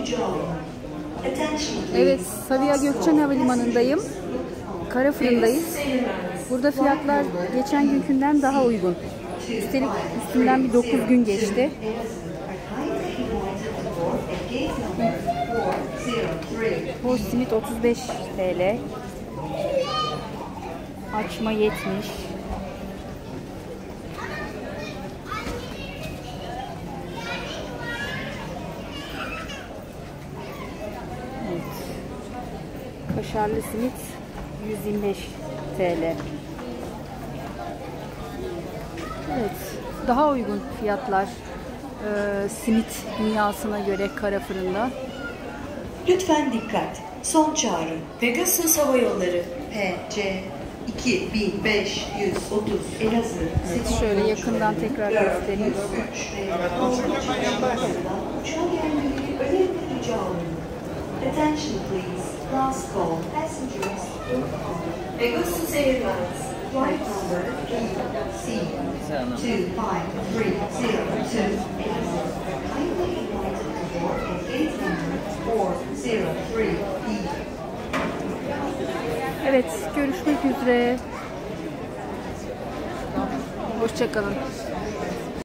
Evet, Sabiha Gökçen Havalimanı'ndayım. Kara fırındayız. Burada fiyatlar geçen günkünden daha uygun. Üstelik üstünden bir 9 gün geçti. Bu simit 35 TL. Açma 70. Kaşarlı simit 125 TL. Evet, daha uygun fiyatlar simit dünyasına göre kara fırında. Lütfen dikkat. Son çağrı. Pegasus Hava Yolları PC 2530 Elazığ. Evet, şöyle yakından tekrar göstereyim. Attention please. Last call. Passengers. Pegasus Airlines. Flight number EC25302. Kindly invited to board at gate number 403E. Evet, görüşmek üzere. Hoşça kalın.